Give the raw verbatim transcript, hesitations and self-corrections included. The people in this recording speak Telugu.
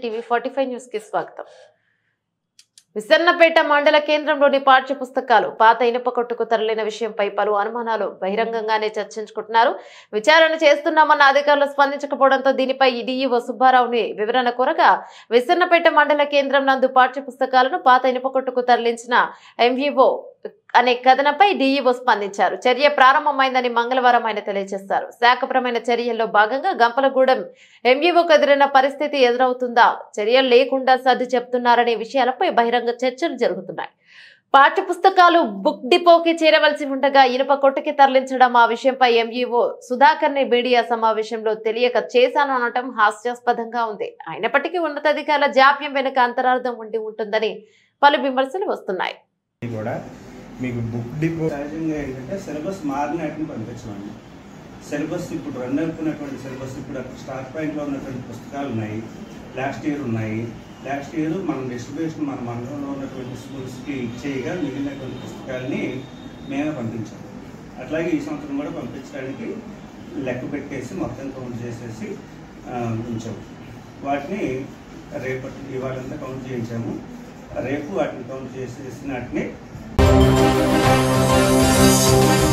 టీవీ ఫార్టీ ఫైవ్ న్యూస్ కి స్వాగతం. విసన్నపేట మండల కేంద్రంలోని పాఠ్య పుస్తకాలు పాత ఇనుప కొట్టుకు తరలిన విషయంపై పలు అనుమానాలు బహిరంగంగానే చర్చించుకుంటున్నారు. విచారణ చేస్తున్నామన్న అధికారులు స్పందించకపోవడంతో దీనిపై డీఈఓ సుబ్బారావుని వివరణ కోరగా విసన్నపేట మండల కేంద్రం నందు పాఠ్య పుస్తకాలను పాత ఇనుప కొట్టుకు తరలించిన ఎంఈఓ అనే కథనంపై డీఈఓ స్పందించారు. చర్య ప్రారంభమైందని మంగళవారం ఆయన తెలియజేశారు. శాఖపరమైన చర్యల్లో భాగంగా గంపలగూడెం ఎంఈఓకు ఎదురైన పరిస్థితి ఎదురవుతుందా, చర్యలు లేకుండా సర్ది చెప్తున్నారనే విషయాలపై బహిరంగ చర్చలు జరుగుతున్నాయి. పాఠ్య పుస్తకాలు బుక్ డిపోకి చేరవలసి ఉండగా ఇనుప కొట్టుకి తరలించడం, ఆ విషయంపై ఎంఈఓ సుధాకర్ ని మీడియా సమావేశంలో తెలియక చేశాను అనటం హాస్యాస్పదంగా ఉంది. అయినప్పటికీ ఉన్నతాధికారుల జాప్యం వెనుక అంతరార్థం ఉండి ఉంటుందని పలు విమర్శలు వస్తున్నాయి. మీకు బుక్ డిపో సహజంగా ఏంటంటే సిలబస్ మారినట్టుని పంపించమండి. సిలబస్ ఇప్పుడు రన్ అవుతున్నటువంటి సిలబస్ ఇప్పుడు స్టాక్ పాయింట్లో ఉన్నటువంటి పుస్తకాలు ఉన్నాయి, లాస్ట్ ఇయర్ ఉన్నాయి. లాస్ట్ ఇయర్ మనం డిస్ట్రిబ్యూషన్ మన మండలంలో ఉన్నటువంటి స్కూల్స్కి ఇచ్చేయగా మిగిలినటువంటి పుస్తకాలని మేమే పంపించాము. అట్లాగే ఈ సంవత్సరం కూడా పంపించడానికి లెక్క పెట్టేసి మొత్తం కౌంట్ చేసేసి ఉంచాము. వాటిని రేపటి ఇవాళంతా కౌంట్ చేయించాము. రేపు వాటిని కౌంట్ చేసేసిన వాటిని